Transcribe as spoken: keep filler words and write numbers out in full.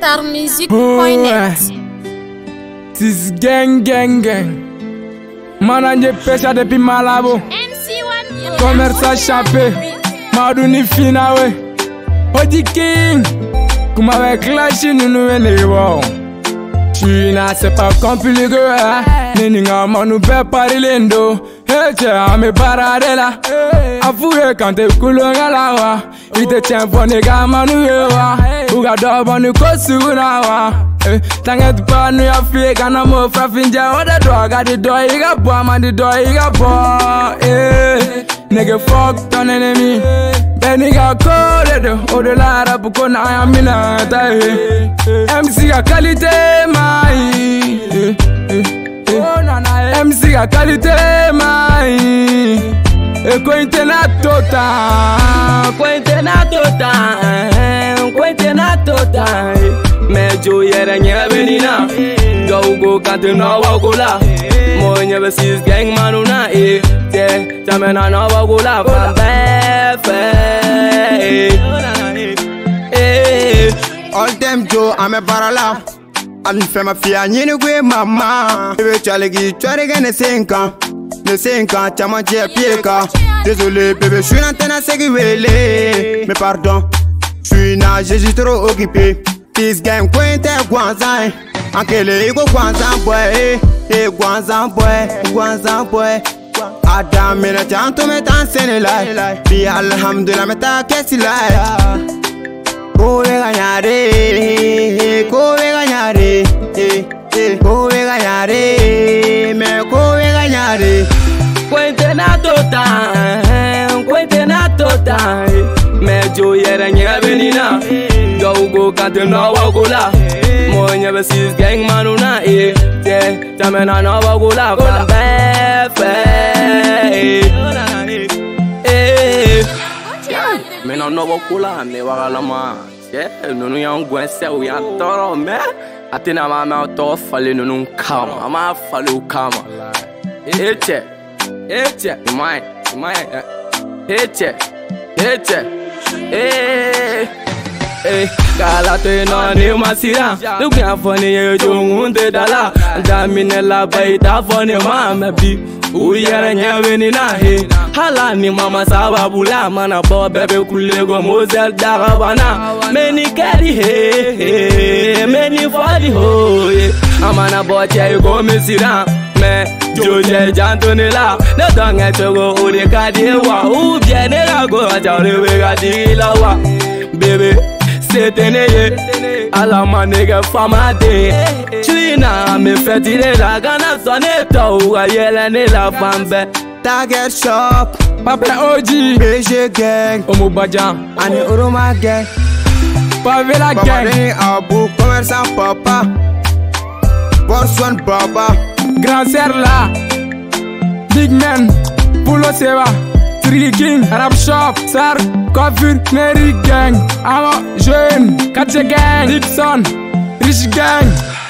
star music point net. Tis gang gang gang. Mananje pesha depuis Malabo. M C one Commerce chapé. Madouni fina we. Odi King. Kuma we clash nous nous venons. China c'est pas compliqué. Ninga manu be parilendo. Hey tiens me paradela. Avouez quand t'es coulonga la wa. Il te tient bon nega manu wa. Uga do bonu kosuna wa. T'inquiète pas, nous y'a fait qu'un amour fraffinja. On the dog, got the door, you got boy, man, the door, you got boy. Eh, nigga, fuck ton ennemi. Ben, nigga, cold, au delà, rap, qu'on a un minute. M C a qualité, maï. M C a qualité, maï. E cointe na tota, cointe na tota, cointe na tota. Mejo yere nyebenina, go go kante no wagula. Mo nyebe sis gang manuna e, te tamena no wagula fambefe. All them Joe I'm a barala. I'm from a fia nyini gwe mama. Bebe chalegi chware gane senka. Ne senka chama je pieka. Désolé bébé, je suis l'antenne segui wele. Mais pardon, je suis na, je suis trop occupé. This game quinte guanzan. Ankele ego guanzan boy. Eh guanzan boy, guanzan boy. Adam mena tanto me tan senelai. Bi alhamdulillah me ta kesilai. Kove gagnare, kove gagnare. Eh eh, kove gagnare, me kove gagnare. Quinte na tota, quinte na tota. Mejo yere nyebenina, go go kante no wagula. Mo nyebe sis gang manuna e, te tamena no wagula fambefe. Eh, me no no wagula me wagala ma. Yeah, nunu yang gwense u yang toro me. Atina mama to fale nunu kama, ama fale u kama. Eche, eche, mai, mai, eche, eche. Eh, eh, galate no ni masira. Look at funny you jungunde dala. Damine la baita funny mama bi. Uyere nyeveni na he. Hala ni mama sababula mana bo bebe kulego mozel darabana. Many carry he, he many fadi ho. Amana boche go mesira. Me Joje jantonela. No donge togo ode kadiwa. U biene la go ajare we gadila wa. Baby, seteneye. Ala manega famade. China me fetile la gana soneto. Uga yele ne la fambe. Target shop, Papa O G, B G gang, Omo Bajan, Ani Uruma gang, Pavela gang, Abu commerçant papa, Boss one baba, Grand Serla, Big Man, Pulo Seva, Three King, Arab Shop, Sar, Coffee, Neri gang, Amo Jeune, Katje gang, Dixon, Rich gang.